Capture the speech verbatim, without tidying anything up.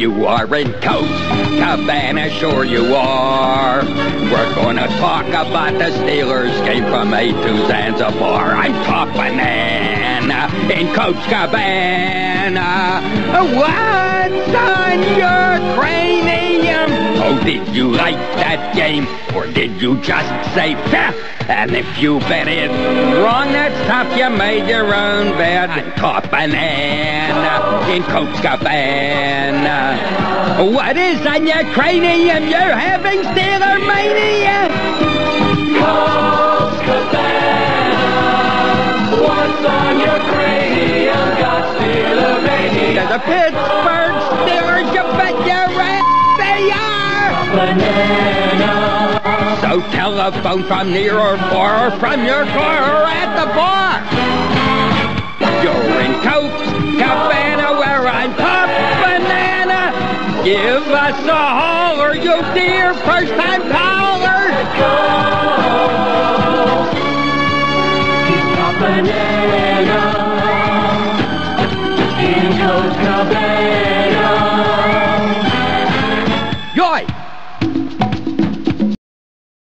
You are in Coach Cabana, sure you are. We're gonna talk about the Steelers game from A to Zanzibar. I'm top banana in Coach Cabana. What's on your cranium? Oh, did you like that game, or did you just say pah? And if you bet it wrong, that's tough. You made your own bed. I'm top banana in Coach Cabana. What is on your cranium? You're having Steeler mania. Coach Cabana. What's on your cranium? Got Steeler mania. The Pittsburgh Steelers, you bet your ass they are. Banana. So telephone from near or far, or from your car or at the bar. You're in Coach Cabana, where I'm top banana. Give us a holler, you dear first-time caller. Coach, he's top banana.